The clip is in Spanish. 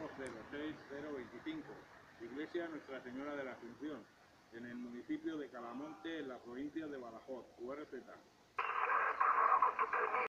16025, Iglesia Nuestra Señora de la Asunción, en el municipio de Calamonte, en la provincia de Badajoz, URZ.